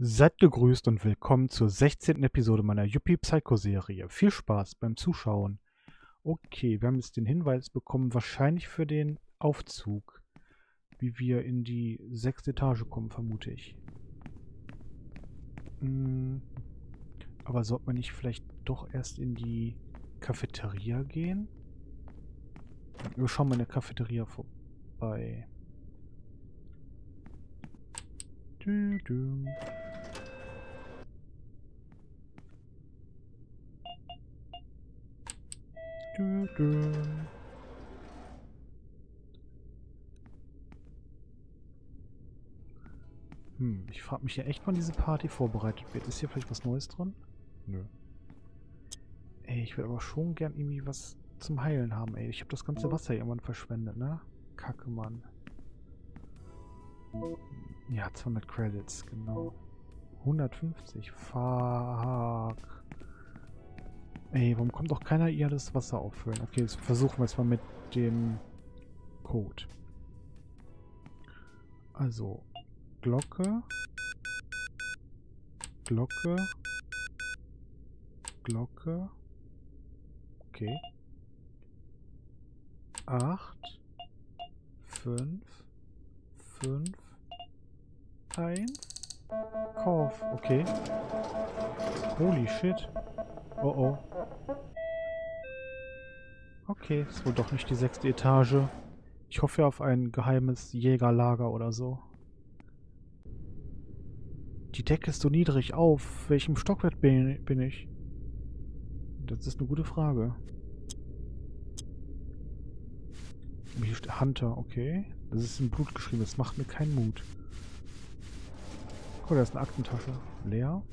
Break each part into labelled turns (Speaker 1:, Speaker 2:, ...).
Speaker 1: Seid gegrüßt und willkommen zur 16. Episode meiner Yuppie Psycho Serie. Viel Spaß beim Zuschauen. Okay, wir haben jetzt den Hinweis bekommen, wahrscheinlich für den Aufzug, wie wir in die 6. Etage kommen, vermute ich. Aber sollte man nicht vielleicht doch erst in die Cafeteria gehen? Wir schauen mal in der Cafeteria vorbei. Ich frage mich ja echt, wann diese Party vorbereitet wird. Ist hier vielleicht was Neues drin? Nö. Ey, ich will aber schon gern irgendwie was zum Heilen haben, ey. Ich habe das ganze Wasser irgendwann verschwendet, ne? Kacke, Mann. Ja, 200 Credits, genau. 150, fuck. Ey, warum kommt doch keiner ihr das Wasser auffüllen? Okay, jetzt versuchen wir es mal mit dem Code. Also, Glocke. Glocke. Glocke. Okay. 8. 5. 5. 1. Kauf. Okay. Holy shit. Oh oh. Okay, ist wohl doch nicht die 6. Etage. Ich hoffe auf ein geheimes Jägerlager oder so. Die Decke ist so niedrig. Auf welchem Stockwerk bin ich? Das ist eine gute Frage. Hier steht Hunter, okay. Das ist in Blut geschrieben. Das macht mir keinen Mut. Oh, da ist eine Aktentasche. Leer.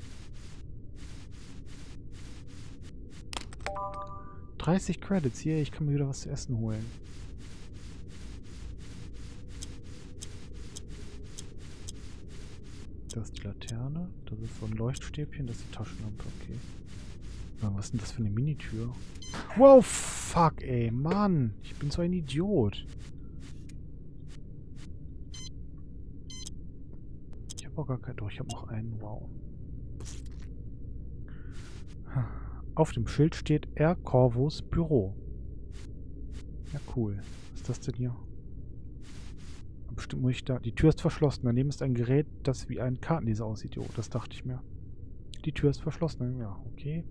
Speaker 1: 30 Credits hier. Ich kann mir wieder was zu essen holen. Da ist die Laterne. Das ist so ein Leuchtstäbchen. Das ist die Taschenlampe. Okay. Was ist denn das für eine Minitür? Wow, fuck, ey. Mann. Ich bin so ein Idiot. Ich habe auch gar keinen. Doch, ich habe noch einen. Wow. Auf dem Schild steht R. Corvus Büro. Ja, cool. Was ist das denn hier? Bestimmt muss ich da... Die Tür ist verschlossen. Daneben ist ein Gerät, das wie ein Kartenleser aussieht. Jo, das dachte ich mir. Die Tür ist verschlossen. Ja, okay.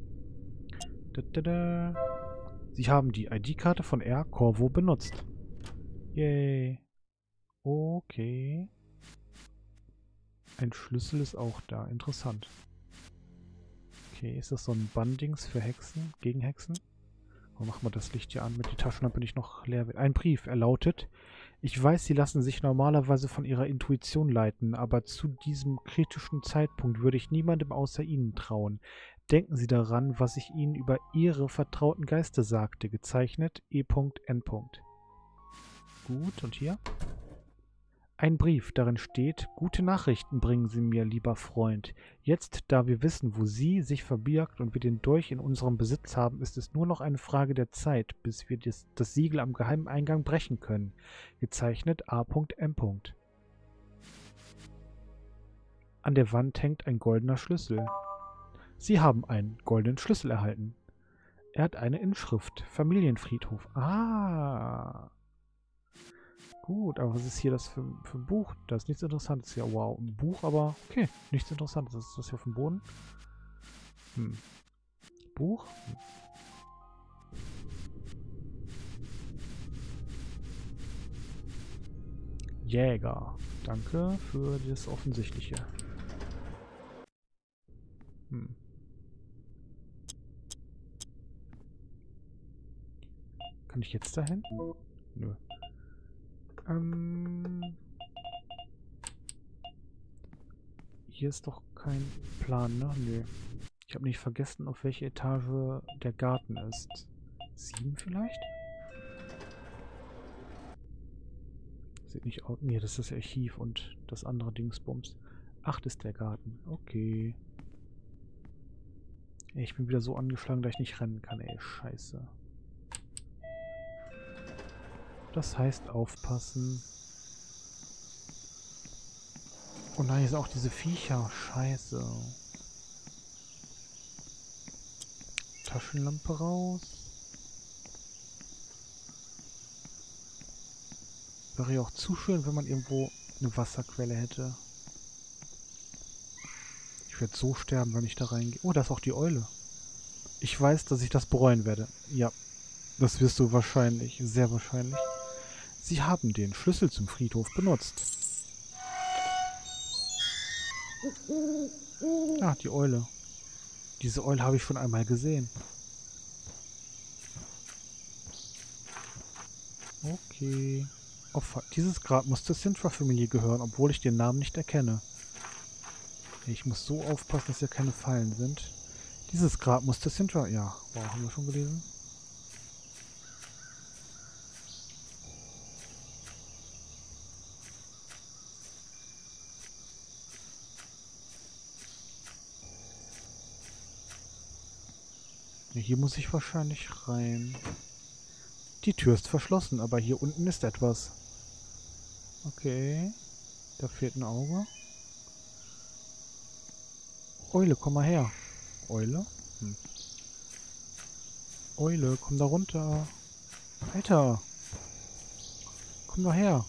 Speaker 1: Sie haben die ID-Karte von R. Corvo benutzt. Yay. Okay. Ein Schlüssel ist auch da. Interessant. Okay, ist das so ein Bandings für Hexen? Gegen Hexen? Warum machen wir das Licht hier an, damit die Taschenlampe nicht noch leer wird? Ein Brief. Er lautet: Ich weiß, Sie lassen sich normalerweise von Ihrer Intuition leiten, aber zu diesem kritischen Zeitpunkt würde ich niemandem außer Ihnen trauen. Denken Sie daran, was ich Ihnen über Ihre vertrauten Geister sagte. Gezeichnet E.N. Gut, und hier? Ein Brief, darin steht: Gute Nachrichten bringen Sie mir, lieber Freund. Jetzt, da wir wissen, wo sie sich verbirgt und wir den Dolch in unserem Besitz haben, ist es nur noch eine Frage der Zeit, bis wir das Siegel am geheimen Eingang brechen können. Gezeichnet A.M. An der Wand hängt ein goldener Schlüssel. Sie haben einen goldenen Schlüssel erhalten. Er hat eine Inschrift. Familienfriedhof. Ah. Gut, aber was ist hier das für ein Buch? Da ist nichts Interessantes hier. Wow, ein Buch, aber okay, nichts Interessantes. Was ist das hier auf dem Boden? Buch? Jäger. Danke für das Offensichtliche. Kann ich jetzt dahin? Nö. Hier ist doch kein Plan, ne? Nö. Ich habe nicht vergessen, auf welche Etage der Garten ist. 7 vielleicht? Sieht nicht aus. Nee, das ist das Archiv und das andere Dingsbums. 8 ist der Garten. Okay. Ey, ich bin wieder so angeschlagen, dass ich nicht rennen kann, ey. Scheiße. Das heißt aufpassen. Oh nein, hier sind auch diese Viecher. Scheiße. Taschenlampe raus. Wäre ja auch zu schön, wenn man irgendwo eine Wasserquelle hätte. Ich werde so sterben, wenn ich da reingehe. Oh, da ist auch die Eule. Ich weiß, dass ich das bereuen werde. Ja, das wirst du wahrscheinlich. Sehr wahrscheinlich. Sie haben den Schlüssel zum Friedhof benutzt. Ah, die Eule. Diese Eule habe ich schon einmal gesehen. Okay. Opfer. Dieses Grab muss zur Sintra-Familie gehören, obwohl ich den Namen nicht erkenne. Ich muss so aufpassen, dass hier keine Fallen sind. Dieses Grab muss zur Sintra... Ja, wow, haben wir schon gelesen. Ja, hier muss ich wahrscheinlich rein. Die Tür ist verschlossen, aber hier unten ist etwas. Okay. Da fehlt ein Auge. Eule, komm mal her. Eule? Hm. Eule, komm da runter. Alter. Komm doch her.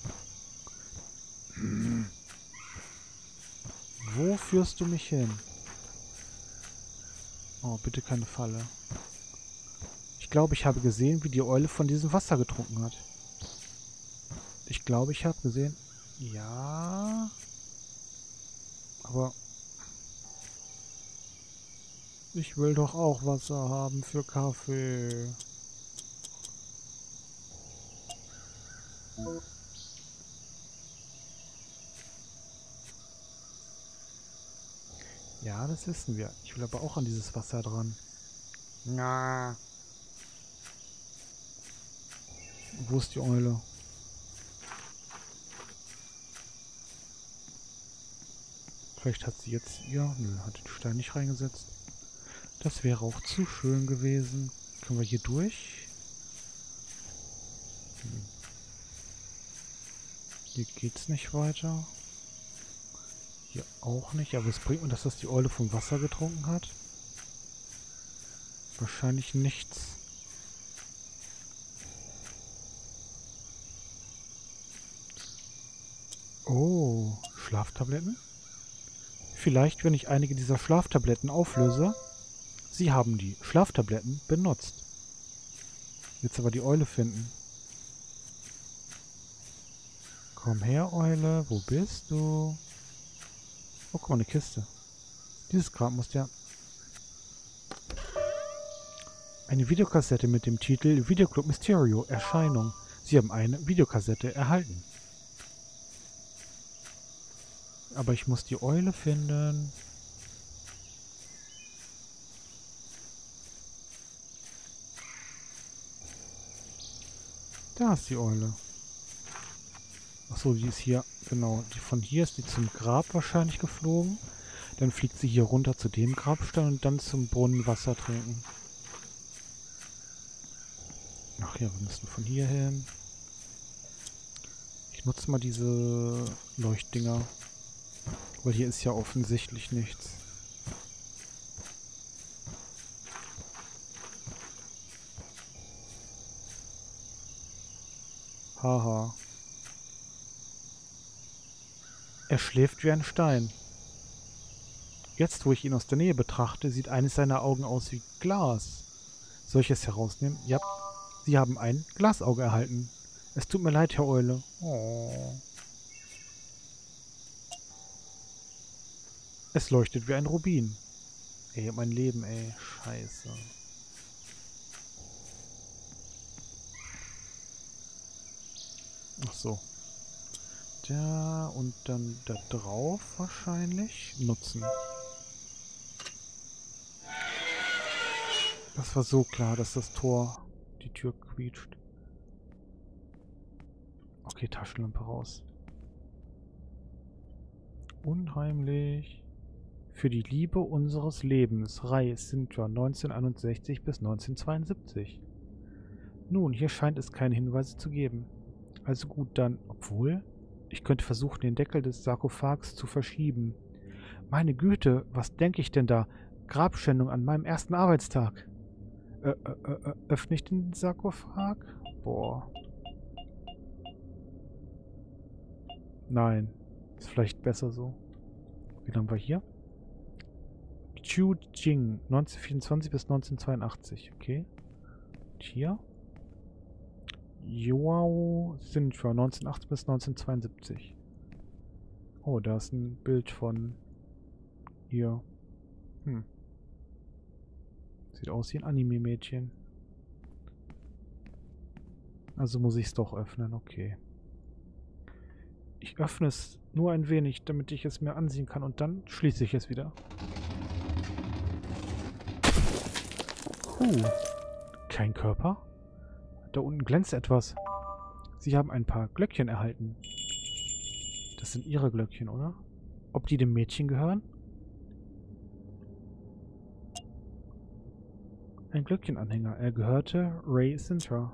Speaker 1: Hm. Wo führst du mich hin? Oh, bitte keine Falle. Ich glaube, ich habe gesehen, wie die Eule von diesem Wasser getrunken hat. Ich glaube, ich habe gesehen... Ja... Aber... Ich will doch auch Wasser haben für Kaffee. Ja, das wissen wir. Ich will aber auch an dieses Wasser dran. Na. Wo ist die Eule? Vielleicht hat sie jetzt ihr... Nö, hat den Stein nicht reingesetzt. Das wäre auch zu schön gewesen. Können wir hier durch? Hm. Hier geht's nicht weiter. Hier auch nicht. Aber es bringt mir, dass das die Eule vom Wasser getrunken hat. Wahrscheinlich nichts. Oh, Schlaftabletten? Vielleicht, wenn ich einige dieser Schlaftabletten auflöse. Sie haben die Schlaftabletten benutzt. Jetzt aber die Eule finden. Komm her, Eule. Wo bist du? Oh, guck mal, eine Kiste. Dieses Grab muss ja... Eine Videokassette mit dem Titel Videoclub Mysterio Erscheinung. Sie haben eine Videokassette erhalten. Aber ich muss die Eule finden. Da ist die Eule. Achso, die ist hier, genau. Von hier ist die zum Grab wahrscheinlich geflogen. Dann fliegt sie hier runter zu dem Grabstein und dann zum Brunnen Wasser trinken. Ach ja, wir müssen von hier hin. Ich nutze mal diese Leuchtdinger. Weil hier ist ja offensichtlich nichts. Haha. Er schläft wie ein Stein. Jetzt, wo ich ihn aus der Nähe betrachte, sieht eines seiner Augen aus wie Glas. Soll ich es herausnehmen? Ja. Sie haben ein Glasauge erhalten. Es tut mir leid, Herr Eule. Oh. Es leuchtet wie ein Rubin. Ey, mein Leben, ey. Scheiße. Ach so. Da und dann da drauf wahrscheinlich. Nutzen. Das war so klar, dass das Tor die Tür quietscht. Okay, Taschenlampe raus. Unheimlich. Für die Liebe unseres Lebens. Reihe Sintra 1961 bis 1972. Nun, hier scheint es keine Hinweise zu geben. Also gut, dann... Obwohl... Ich könnte versuchen, den Deckel des Sarkophags zu verschieben. Meine Güte, was denke ich denn da? Grabschändung an meinem ersten Arbeitstag. Öffne ich den Sarkophag? Boah. Nein. Ist vielleicht besser so. Wie lange haben wir hier? Chu Jing, 1924 bis 1982. Okay. Und hier? Joao Sintra, 1980 bis 1972. Oh, da ist ein Bild von ihr. Sieht aus wie ein Anime-Mädchen. Also muss ich es doch öffnen, okay. Ich öffne es nur ein wenig, damit ich es mir ansehen kann und dann schließe ich es wieder. Kein Körper? Da unten glänzt etwas. Sie haben ein paar Glöckchen erhalten. Das sind ihre Glöckchen, oder? Ob die dem Mädchen gehören? Ein Glöckchenanhänger. Er gehörte Ray Sintra.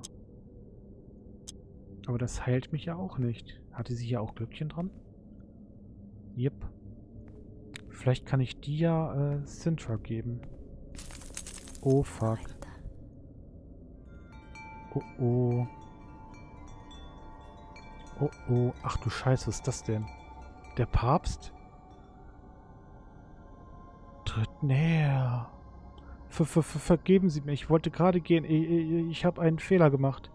Speaker 1: Aber das heilt mich ja auch nicht. Hatte sie hier auch Glöckchen dran? Yep. Vielleicht kann ich die ja Sintra geben. Oh fuck. Oh oh. Oh oh. Ach du Scheiße, was ist das denn? Der Papst? Tritt näher. Vergeben Sie mir, ich wollte gerade gehen. Ich habe einen Fehler gemacht.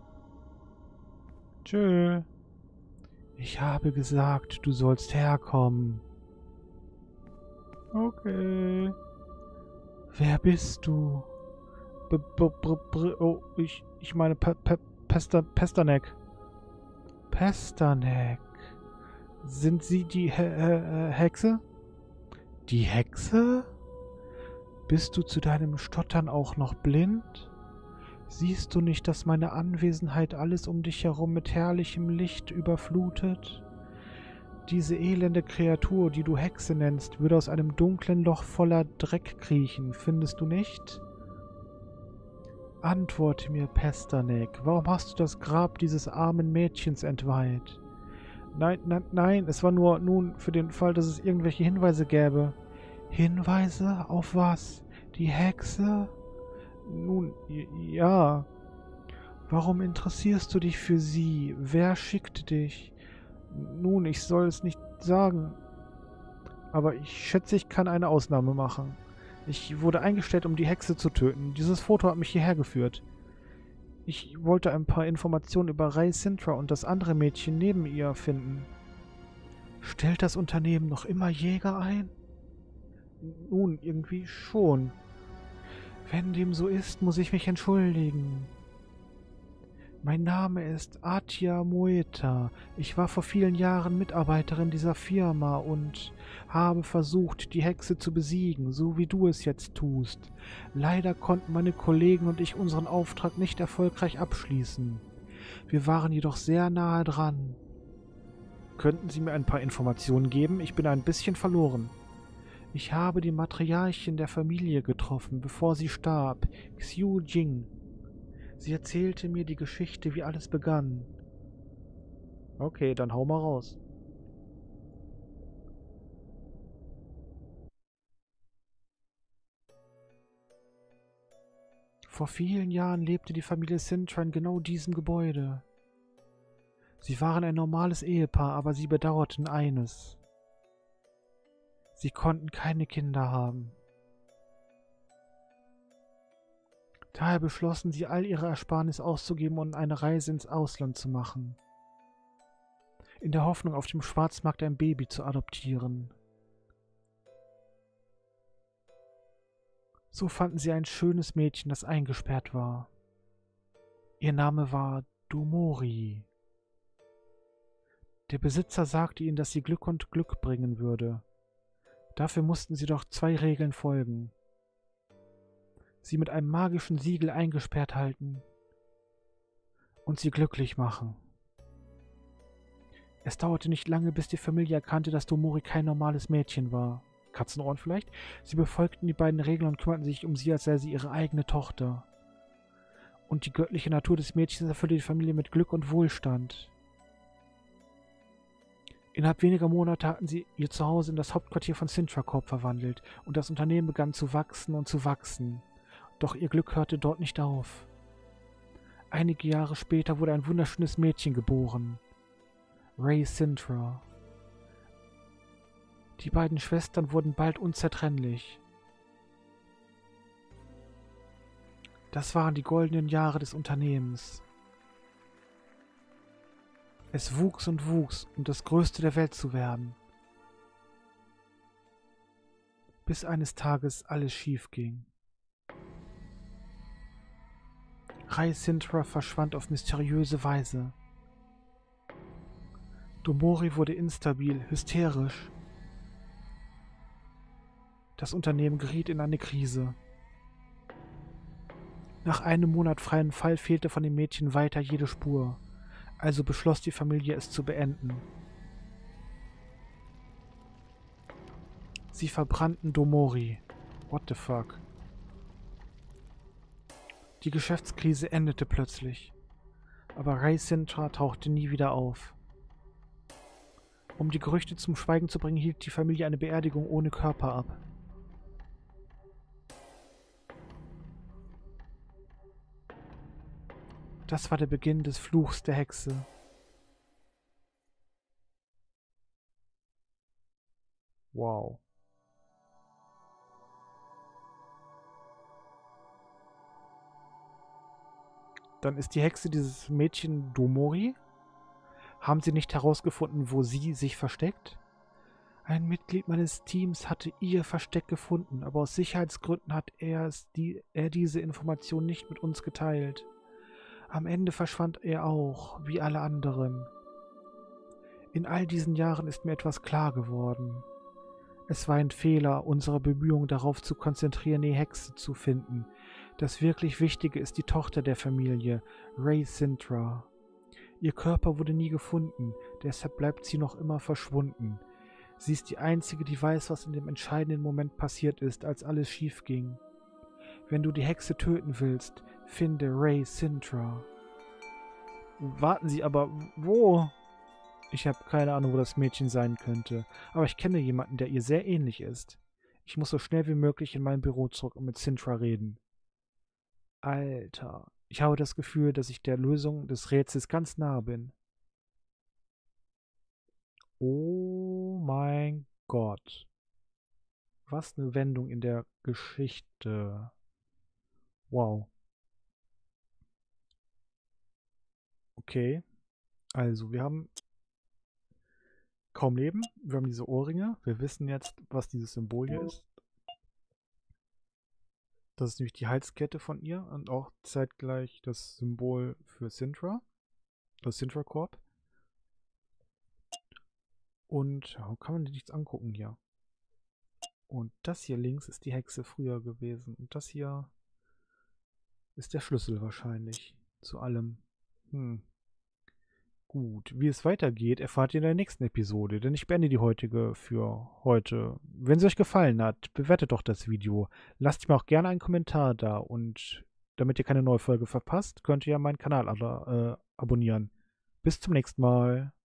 Speaker 1: Tschö. Ich habe gesagt, du sollst herkommen. Okay. Wer bist du? Oh, ich meine Pestanek. Pestanek. Sind Sie die Hexe? Die Hexe? Bist du zu deinem Stottern auch noch blind? Siehst du nicht, dass meine Anwesenheit alles um dich herum mit herrlichem Licht überflutet? Diese elende Kreatur, die du Hexe nennst, würde aus einem dunklen Loch voller Dreck kriechen, findest du nicht? Antworte mir, Pestanek, warum hast du das Grab dieses armen Mädchens entweiht? Nein, es war nur nun für den Fall, dass es irgendwelche Hinweise gäbe. Hinweise? Auf was? Die Hexe? Nun, ja. Warum interessierst du dich für sie? Wer schickte dich? Nun, ich soll es nicht sagen. Aber ich schätze, ich kann eine Ausnahme machen. Ich wurde eingestellt, um die Hexe zu töten. Dieses Foto hat mich hierher geführt. Ich wollte ein paar Informationen über Ray Sintra und das andere Mädchen neben ihr finden. Stellt das Unternehmen noch immer Jäger ein? Nun, irgendwie schon. Wenn dem so ist, muss ich mich entschuldigen. Mein Name ist Atia Moeta. Ich war vor vielen Jahren Mitarbeiterin dieser Firma und habe versucht, die Hexe zu besiegen, so wie du es jetzt tust. Leider konnten meine Kollegen und ich unseren Auftrag nicht erfolgreich abschließen. Wir waren jedoch sehr nahe dran. Könnten Sie mir ein paar Informationen geben? Ich bin ein bisschen verloren. Ich habe die Matriarchin der Familie getroffen, bevor sie starb, Xiu Jing. Sie erzählte mir die Geschichte, wie alles begann. Okay, dann hau mal raus. Vor vielen Jahren lebte die Familie Sintra in genau diesem Gebäude. Sie waren ein normales Ehepaar, aber sie bedauerten eines. Sie konnten keine Kinder haben. Daher beschlossen sie, all ihre Ersparnis auszugeben und eine Reise ins Ausland zu machen. In der Hoffnung, auf dem Schwarzmarkt ein Baby zu adoptieren. So fanden sie ein schönes Mädchen, das eingesperrt war. Ihr Name war Dumori. Der Besitzer sagte ihnen, dass sie Glück und Glück bringen würde. Dafür mussten sie doch 2 Regeln folgen. Sie mit einem magischen Siegel eingesperrt halten und sie glücklich machen. Es dauerte nicht lange, bis die Familie erkannte, dass Dumori kein normales Mädchen war. Katzenohren vielleicht? Sie befolgten die beiden Regeln und kümmerten sich um sie, als sei sie ihre eigene Tochter. Und die göttliche Natur des Mädchens erfüllte die Familie mit Glück und Wohlstand. Innerhalb weniger Monate hatten sie ihr Zuhause in das Hauptquartier von Sintra Corp verwandelt und das Unternehmen begann zu wachsen und zu wachsen. Doch ihr Glück hörte dort nicht auf. Einige Jahre später wurde ein wunderschönes Mädchen geboren. Ray Sintra. Die beiden Schwestern wurden bald unzertrennlich. Das waren die goldenen Jahre des Unternehmens. Es wuchs, um das Größte der Welt zu werden. Bis eines Tages alles schief ging. Ray Sintra verschwand auf mysteriöse Weise. Domori wurde instabil, hysterisch. Das Unternehmen geriet in eine Krise. Nach einem Monat freien Fall fehlte von dem Mädchen weiter jede Spur. Also beschloss die Familie, es zu beenden. Sie verbrannten Domori. What the fuck? Die Geschäftskrise endete plötzlich. Aber Ray Sintra tauchte nie wieder auf. Um die Gerüchte zum Schweigen zu bringen, hielt die Familie eine Beerdigung ohne Körper ab. Das war der Beginn des Fluchs der Hexe. Wow. Dann ist die Hexe dieses Mädchen Domori. Haben sie nicht herausgefunden, wo sie sich versteckt? Ein Mitglied meines Teams hatte ihr Versteck gefunden, aber aus Sicherheitsgründen hat er diese Information nicht mit uns geteilt. Am Ende verschwand er auch, wie alle anderen. In all diesen Jahren ist mir etwas klar geworden. Es war ein Fehler, unsere Bemühungen darauf zu konzentrieren, die Hexe zu finden. Das wirklich Wichtige ist die Tochter der Familie, Ray Sintra. Ihr Körper wurde nie gefunden, deshalb bleibt sie noch immer verschwunden. Sie ist die Einzige, die weiß, was in dem entscheidenden Moment passiert ist, als alles schief ging. Wenn du die Hexe töten willst, finde Ray Sintra. Warten Sie, aber wo? Ich habe keine Ahnung, wo das Mädchen sein könnte, aber ich kenne jemanden, der ihr sehr ähnlich ist. Ich muss so schnell wie möglich in mein Büro zurück und mit Sintra reden. Alter, ich habe das Gefühl, dass ich der Lösung des Rätsels ganz nahe bin. Oh mein Gott. Was eine Wendung in der Geschichte. Wow. Okay. Also, wir haben kaum Leben. Wir haben diese Ohrringe. Wir wissen jetzt, was dieses Symbol hier ist. Das ist nämlich die Halskette von ihr und auch zeitgleich das Symbol für Sintra. Das Sintra Corp. Und ja, kann man nichts angucken hier. Und das hier links ist die Hexe früher gewesen. Und das hier ist der Schlüssel wahrscheinlich zu allem. Gut, wie es weitergeht, erfahrt ihr in der nächsten Episode, denn ich beende die heutige für heute. Wenn sie euch gefallen hat, bewertet doch das Video. Lasst mir auch gerne einen Kommentar da und damit ihr keine neue Folge verpasst, könnt ihr ja meinen Kanal abonnieren. Bis zum nächsten Mal.